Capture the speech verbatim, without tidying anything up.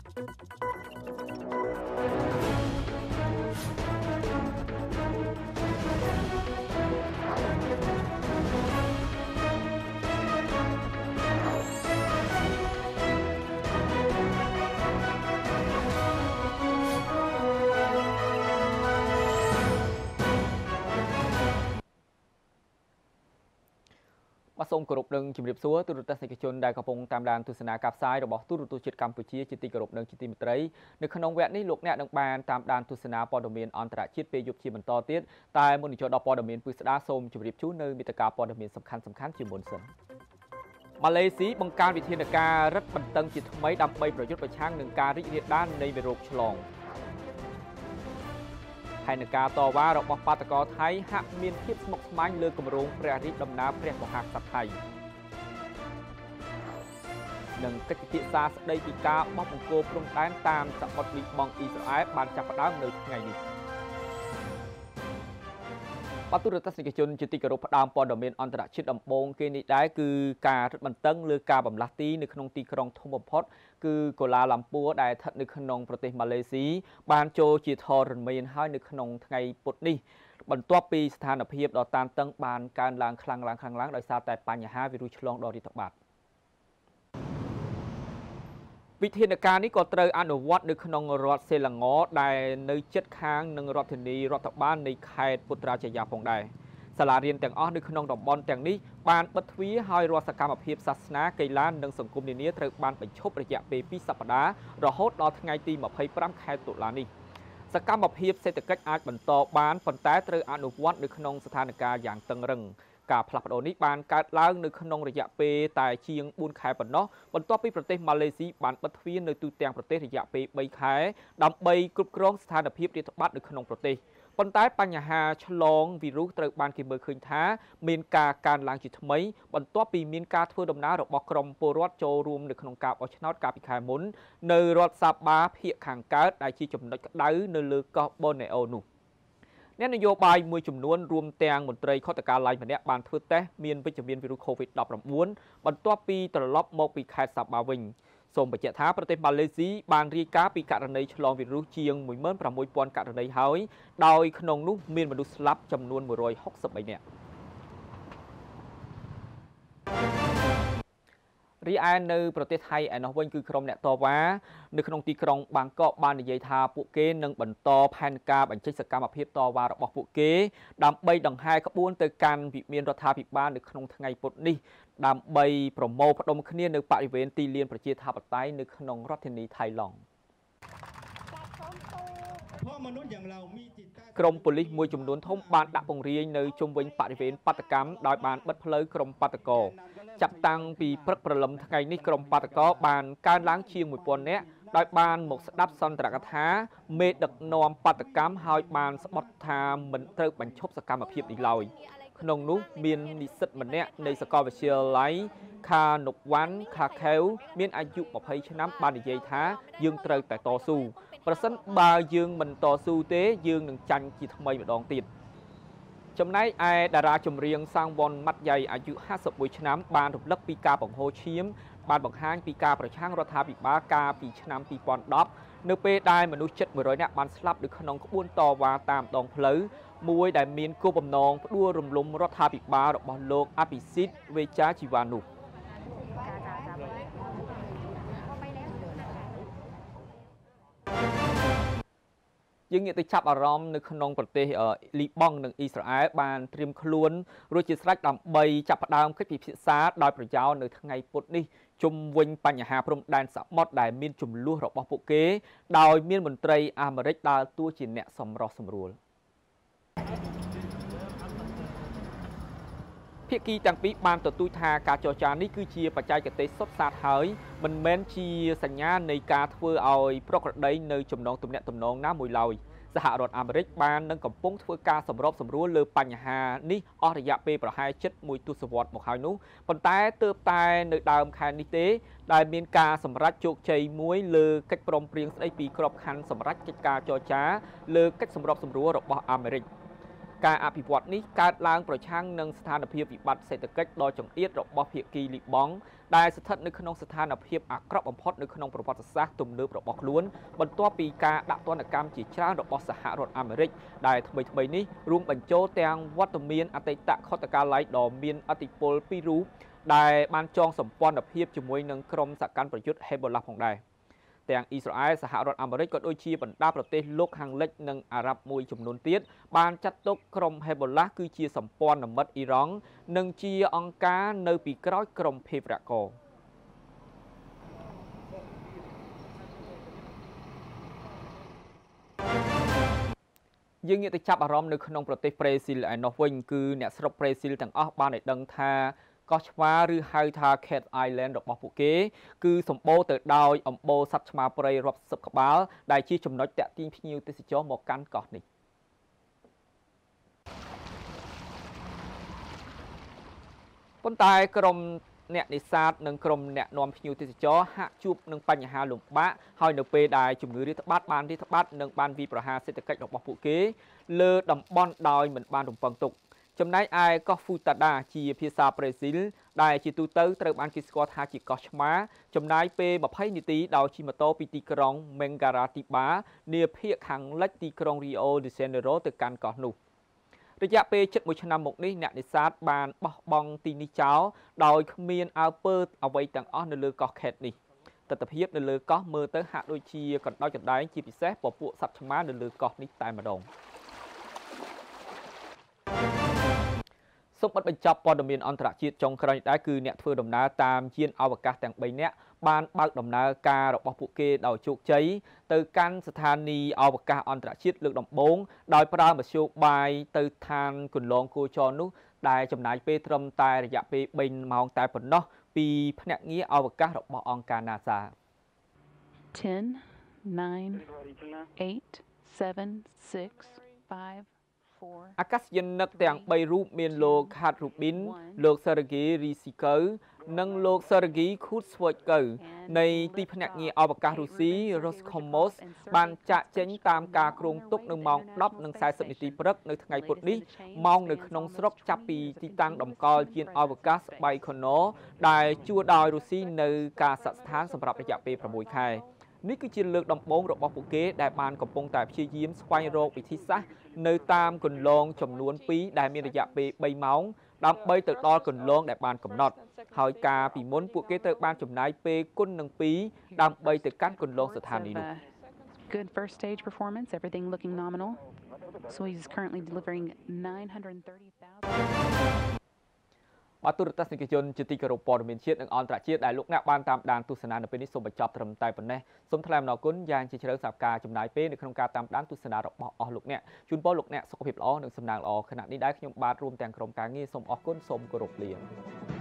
សូមគោរពនឹងជំរាបសួរទូរទស្សនិកជនដែលកំពុងតាមដានទស្សនាការផ្សាយរបស់ទូរទស្សន៍ជាតិកម្ពុជាជាទីគោរពនឹងជាទីមេត្រីនៅក្នុងវគ្គនេះលោកអ្នកនឹងបានតាមដានទស្សនាព័ត៌មានអន្តរជាតិពេលយប់ជាបន្តទៀតតែមុននឹងចូលដល់ព័ត៌មានពិស្ដារសូមជម្រាបជូននៅមេត្តាព័ត៌មានសំខាន់សំខាន់ជាមុនសិនម៉ាឡេស៊ីបង្កើនវិធានការរឹតបន្តឹងជាថ្មីដើម្បីប្រយុទ្ធប្រឆាំងនឹងការរីករាលដាលនៃវីរុសឆ្លងហើយនឹងការតវ៉ារបស់បាតកោថៃហាក់មានភាពស្មុគស្មាញលើគម្រោងព្រះរាជដំណើរព្រះមហាក្សត្រថៃនិងកិច្ចពិភាក្សាស្ដីពីការបោះបង្គោលព្រំដែនតាមសមុទ្រលីបង់អ៊ីស្រាអែលបានចាប់ផ្ដើមនៅថ្ងៃនេះបទទូរទស្សនិកជនជាទីគោរពផ្ដើមព័ត៌មានអន្តរជាតិដំបូងគេនេះដែរគឺការរឹតបន្តឹងលើការបំលាស់ទីនៅក្នុងទីក្រុងធំបំផុតគឺកូឡាឡាំពួរដែលស្ថិតនៅក្នុងប្រទេសម៉ាឡេស៊ីបានចូលជាធរមានហើយនៅក្នុងថ្ងៃពុធនេះបន្ទាប់ពីស្ថានភាពដ៏តានតឹងបានកើនឡើងខ្លាំងឡើងខ្លាំងឡើងដោយសារតែបញ្ហាវីរុសឆ្លងដ៏រាតត្បាតវិធានការនេះក៏ត្រូវអនុវត្តនៅក្នុងរដ្ឋសេឡង់ដែលនៅជិតខាងនឹងរដ្ឋធានីរដ្ឋបាលនៃខេត្តពុត្រាចាយាផងដែរសាលារៀនទាំងអស់នៅក្នុងតំបន់ទាំងនេះបានបិទទ្វារហើយរាល់សកម្មភាពសាសនាកីឡានិងសង្គមនានាត្រូវបានបញ្ឈប់រយៈពេលពីរសប្តាហ៍រហូតដល់ថ្ងៃទីម្ភៃប្រាំខែតុលានេះសកម្មភាពសេដ្ឋកិច្ចអាចបន្តបានប៉ុន្តែត្រូវអនុវត្តនៅក្នុងស្ថានភាពយ៉ាងតឹងរ៉ឹងការផ្លាស់ប្ដូរនេះបានកើតឡើងនៅក្នុងរយៈពេលតែជាងបួនខែប៉ុណ្ណោះបន្ទាប់ពីប្រទេសម៉ាឡេស៊ីបានបិទទ្វារនៅទូទាំងប្រទេសរយៈពេលបីខែដើម្បីគ្រប់គ្រងស្ថានភាពរាតត្បាតនៅក្នុងប្រទេសប៉ុន្តែបញ្ហាឆ្លងវីរុសត្រូវបានគេមើលឃើញថាមានការកើនឡើងជាថ្មីបន្ទាប់ពីមានការធ្វើដំណើររបស់ក្រុមពលរដ្ឋចូលរួមនៅក្នុងការបោះឆ្នោតកាលពីខែមុននៅរដ្ឋសាបាភាគខាងកើតដែលជាចំណុចក្តៅនៅលើកោះបូណេអូនោះអ្នកនយោបាយមួយចំនួនរួមទាំងមន្ត្រីខុទ្ទកាល័យម្នាក់បានធ្វើតេស្តមានវិជ្ជមានវីរុស កូវីដ ដប់ប្រាំបួន បន្ទាប់ពីត្រឡប់មកពីខេត្តសាបាវិញសូមបញ្ជាក់ថាប្រទេសម៉ាឡេស៊ីបានរាយការណ៍ពីករណីឆ្លងវីរុសជាងមួយម៉ឺនប្រាំមួយពាន់ករណីហើយដោយក្នុងនោះមានមនុស្សស្លាប់ចំនួនមួយរយហុកសិបបីនាក់រីឯនៅប្រទេសថៃឯណោះវិញគឺក្រុមអ្នកតវ៉ានៅក្នុងទីក្រុងបាងកកបាននិយាយថាពួកគេនឹងបន្តផែនការបញ្ចេញសកម្មភាពតវ៉ារបស់ពួកគេដើម្បីដង្ហែក្បួនទៅកាន់វិមានរដ្ឋាភិបាលនៅក្នុងថ្ងៃពុធនេះដើម្បីប្រមូលផ្ដុំគ្នានៅបរិវេណទីលានប្រជាធិបតេយ្យនៅក្នុងរដ្ឋធានីថៃឡង់ក្រុមប៉ូលីសមួយចំនួនធំបានដាក់ពង្រាយនៅជុំវិញបរិវេណបាតកម្មដោយបានបិទផ្លូវក្រុមបាតកោចាប់តាំងពីព្រឹកព្រលឹមថ្ងៃនេះក្រុមបាតកោបានកើនឡើងជាងមួយពាន់នាក់ដោយបានមកស្ដាប់សន្ទរកថាមេដឹកនាំបាតកម្មហើយបានស្បត់ថាមិនត្រូវបញ្ឈប់សកម្មភាពនេះឡើយក្នុងនោះមាននិស្សិតម្នាក់នៃសាកលវិទ្យាល័យខានុវ៉ាន់ខាខេវមានអាយុម្ភៃឆ្នាំបាននិយាយថាយើងត្រូវតែតស៊ូប្រសិនបើយើងមិនតស៊ូទេយើងនឹងចាញ់ជាថ្មីម្ដងទៀតចំណែកឯតារាចម្រៀងសាងវ៉ុនម៉ាត់យ៉ៃអាយុហាសិបមួយឆ្នាំបានរំលឹកពីការបង្ហូរឈាមបានបង្ហាញពីការប្រឆាំងរដ្ឋាភិបាលកាលពីឆ្នាំពីរពាន់ដប់នៅពេលដែលមនុស្សជិតមួយរយនាក់បានស្លាប់នៅក្នុងក្បួនតវ៉ាតាមដងផ្លូវមួយដែលមានគោលបំណងផ្ដួលរំលំរដ្ឋាភិបាលរបស់លោកអភិសិទ្ធវេជ្ជជីវ៉ានោះយើងងាកទៅចាប់អារម្មណ៍នៅក្នុងប្រទេសលីបង់និងអ៊ីស្រាអែលបានត្រៀមខ្លួនរួចជាស្រេចដើម្បីចាប់ផ្ដើមកិច្ចពិភាក្សាដោយប្រយោលនៅថ្ងៃពុធនេះជុំវិញបញ្ហាព្រំដែនសមុទ្រដែលមានចំនួនរបស់ពួកគេដោយមានមន្ត្រីអាមេរិកដើរតួជាអ្នកសម្រុះសម្រួលភាគីទាំងពីរបានទទូចថាការចរចានេះគឺជាបច្ចេកទេសសុទ្ធសាធហើយមិនមែនជាសញ្ញានៃការធ្វើឲ្យប្រក្រតីនៅចំណងទំនាក់ទំនងណាមួយឡើយសហរដ្ឋអាមេរិកបាននឹងកំពុងធ្វើការសម្របសម្រួលលើបញ្ហានេះអស់រយៈពេលប្រហែលជិតមួយទសវត្សរ៍មកហើយនោះប៉ុន្តែទើបតែនៅដើមខែនេះទេដែលមានការសម្រេចជោគជ័យមួយលើកិច្ចព្រមព្រៀងស្តីពីក្របខ័ណ្ឌសម្រេចកិច្ចការចរចាលើកិច្ចសម្របសម្រួលរបស់អាមេរិកការអភិវឌ្ឍនេះកើតឡើងប្រឆាំងនឹងស្ថានភាពវិបត្តិសេដ្ឋកិច្ចដ៏ចង្អៀតរបស់ភាគីលីបង់ដែលស្ថិតនៅក្នុងស្ថានភាពអាក្រក់បំផុតនៅក្នុងប្រវត្តិសាស្ត្រទំនើបរបស់ខ្លួនបន្ទាប់ពីការដាក់ទណ្ឌកម្មជាច្រើនរបស់សហរដ្ឋអាមេរិកដែលថ្មីៗនេះរួមបញ្ចូលទាំងវត្តមានអតីតខុទ្ទកាល័យដ៏មានឥទ្ធិពលពីររូបដែលបានចងសម្ព័ន្ធភាពជាមួយនឹងក្រុមសកម្មប្រយុទ្ធ Hezbollah ផងដែរទាំងអ៊ីស្រាអែលសហរដ្ឋអាមេរិកក៏ដូចជាបណ្ដាប្រទេសលោកខាងលិចនិងអារ៉ាប់មួយចំនួនទៀតបានចាត់ទុកក្រុម Hezbollah គឺជាសម្ព័ន្ធមិត្តអ៊ីរ៉ង់និងជាអង្គការនៅពីក្រោយក្រុមភេរវករយើងងាកទៅចាប់អារម្មណ៍នៅក្នុងប្រទេសប្រេស៊ីលឯណោះវិញគឺអ្នកស្រុកប្រេស៊ីលទាំងអស់បានឲ្យដឹងថាកោះឆ្មាឬហៅថា Cat Island របស់ពួកគេគឺសម្បូរទៅដោយអំបូរសត្វឆ្មាព្រៃរាប់សិបក្បាលដែលជាចំណុចទាក់ទាញភ្ញៀវទេសចរមកកាន់កោះនេះប៉ុន្តែក្រុមអ្នកនេសាទនិងក្រុមអ្នកនាំភ្ញៀវទេសចរហាក់ជួបនឹងបញ្ហាលំបាកហើយនៅពេលដែលជំងឺរាតត្បាតបានរាតត្បាតនិងបានវាយប្រហារសេដ្ឋកិច្ចរបស់ពួកគេលើតំបន់ដោយមិនបានរំពឹងទុកចំណែកឯកោះ Futada ជាភាសាប្រេស៊ីលដែលជាទូទៅត្រូវបានគេស្គាល់ថាជាកោះឆ្មាចំណាយពេលម្ភៃនាទីដោយជិះម៉ូតូពីទីក្រុង Mangaratiba នាភាគខាងលិចទីក្រុង Rio de Janeiro ទៅកាន់កោះនោះរយៈពេលជិតមួយឆ្នាំមកនេះអ្នកនេសាទបានបោះបង់ទីនេះចោលដោយគ្មានអើពើអ្វីទាំងអស់នៅលើកោះ Cat នេះទស្សនវិជ្ជានៅលើកោះមើលទៅហាក់ដូចជាកណ្ដោចកណ្ដែងជាពិសេសពពួកសត្វឆ្មានៅលើកោះនេះតែម្ដងសូមបិទបញ្ចប់ព័ត៌មានអន្តរជាតិចុងក្រោយនេះដែរគឺអ្នកធ្វើដំណើរតាមយានអវកាសទាំងបីនាក់បានបើកដំណើរការរបស់ពួកគេដោយជោគជ័យទៅកាន់ស្ថានីយ៍អវកាសអន្តរជាតិលើកដំបូងដោយប្រើមធ្យោបាយទៅឋានគន្លងគោចរនោះដែលចំណាយពេលត្រឹមតែរយៈពេលបីម៉ោងតែប៉ុណ្ណោះពីភ្នាក់ងារអវកាសរបស់អង្គការ NASA ten, nine, eight, seven, six, five អាកាសយានិកទាំងបីរូបមានលោក Khat Rubin លោក Sergei Ryzhikov និងលោក Sergei Kuznetsov នៃទីភ្នាក់ងារអវកាសរុស្ស៊ី Roscosmos បានចាក់ចេញតាមការគ្រោងទុកនៅម៉ោងដប់និងសែសិបនាទីព្រឹកនៅថ្ងៃពុធនេះម៉ោងនៅក្នុងស្រុកចាប់ពីទីតាំងតម្កល់យានអវកាស Baikonur ដែលជួលដោយរុស្ស៊ីនៅកាសស្ថានសម្រាប់រយៈពេលប្រាំមួយខែនេះគឺជាលើកដំបូងរបស់ពួកគេដែលបានកំពុងតែព្យាយាមស្វែងរកវិធីសាស្ត្រនៅតាមគន្លងចំនួនពីរដែលមានរយៈពេលបីម៉ោងដើម្បីទៅដល់គន្លងដែលបានកំណត់ហើយការពីមុនពួកគេត្រូវបានចំណាយពេលគុណនឹងពីរដើម្បីទៅកាន់គន្លងស្ថានីយ៍នោះ Good first stage performance, everything looking nominal. So he's currently delivering nine hundred thirty thousand បាទទូរទស្សនិកជនជាទីគោរពព័ត៌មានជាតិនិងអន្តរជាតិដែលលោកអ្នកបានតាមដានទស្សនានៅពេលនេះសូមបញ្ចប់ត្រឹមតែប៉ុណ្ណេះសូមថ្លែងអំណរគុណយ៉ាងជ្រាលជ្រៅសម្រាប់ការចំណាយពេលនៅក្នុងការតាមដានទស្សនារបស់អស់លោកអ្នកជូនពរលោកអ្នកសុខភាពល្អនិងសំណាងល្អខណៈនេះដែរខ្ញុំបាទរួមទាំងក្រុមការងារសូមអរគុណសូមគោរពលា